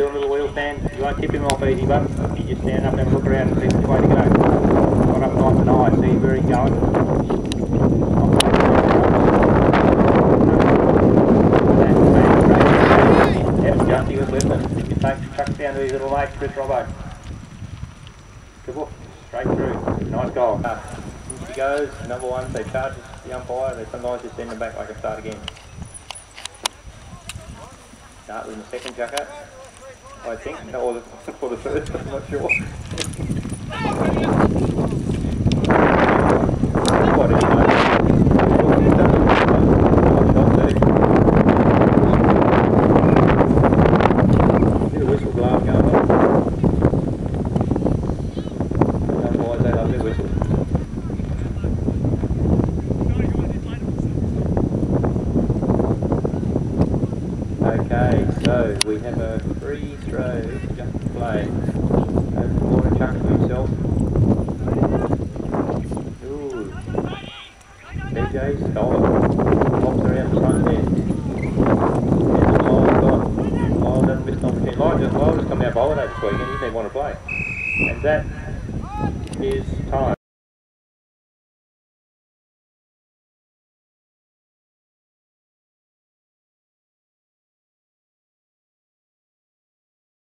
got a little wheel stand, you won't tip him off easy, but you just stand up and have a look around and see which way to go. Got up nice and high, see where he's going. Yep, just he was listening. You take chucks down to his little mate, Chris Robbo. Good look, straight through. Nice goal. In she goes, number one, they charge the umpire, they sometimes just send them back like a start again. Start with the second chucker, I think, or the first, I'm not sure. What did he know? Bit of whistle blowing going on. Otherwise they love their whistles. Okay, so we have a free throw just to play. Over the corner, chuck to himself. Ooh. DJ stole it. Pops around the front there. And Lyle got. Lyle doesn't miss an opportunity. Lyle just come out bowling this weekend, he didn't even want to play. And that is time.